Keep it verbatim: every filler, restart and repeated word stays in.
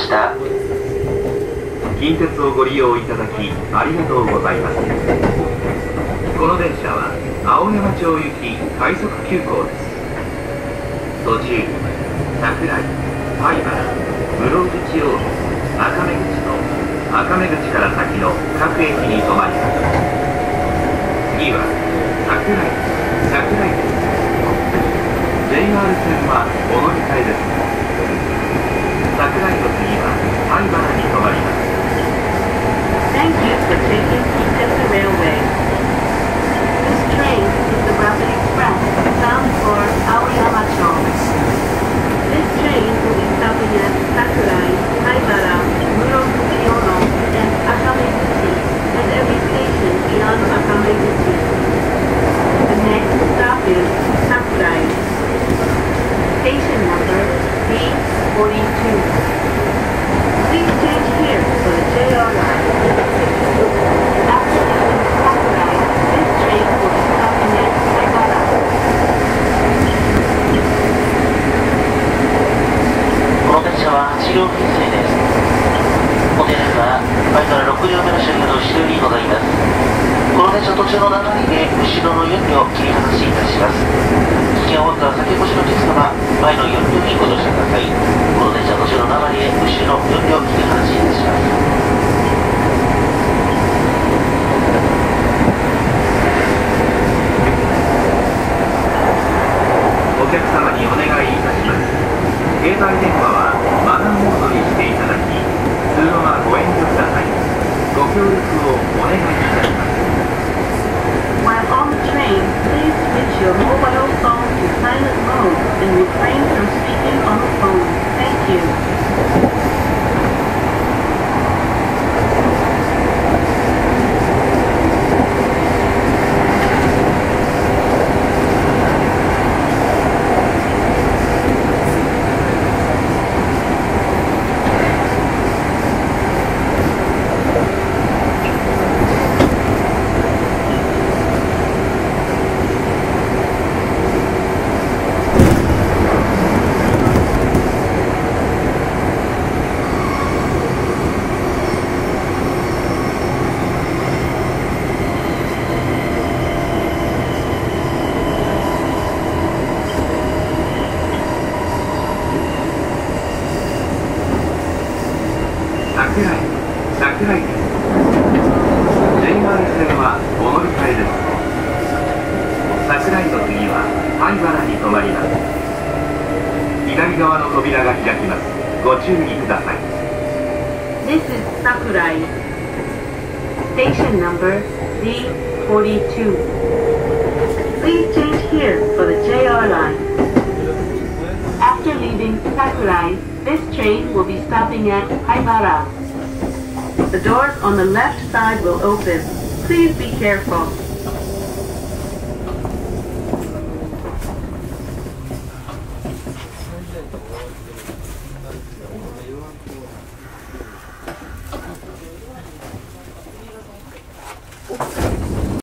した。 近鉄をご利用いただきありがとうございます。この電車は青山町行き快速急行です。途中桜井、灰原、室口大野、赤目口と赤目口から先の各駅に停まります。次は桜井、桜井です。 ジェイアール 線はお乗り換えです。桜井の次は灰原に停まります。 Thank you for taking Kintetsu Railway. This train is the Rapid Express bound for Aoyama-cho. This train will be stopping at Sakurai, Haibara, Murokuchi-ono, and Akameguchi, and every station beyond Akameguchi. The next stop is Sakurai. Station number B forty-two. Please change here for the J R line. After leaving Sakurai, this train will be stopping at Haibara. この電車ははち両編成です。お手洗いは前からろく両目の車両の後ろにございます。この電車途中のななりで後ろのよん両切り離しいたします。危険を負った先越しのリストは前のよん両にご乗車ください。この電車途中のななりで後ろのよん両切り離しいたします。 お客様にお願いいたします。携帯電話はマナーモードにしていただき、通話はご遠慮ください。ご協力をお願いいたします。 While on the train, please switch your mobile phone to silent mode and refrain from speaking on the phone. Thank you. 桜井、桜井です。 ジェイアール 線はお乗り換えです。桜井の次は灰原に停まります。左側の扉が開きます。ご注意ください。 This is Sakurai. Station number D forty-two. Please change here for the J R line. After leaving Sakurai, this train will be stopping at Haibara. The doors on the left side will open. Please be careful.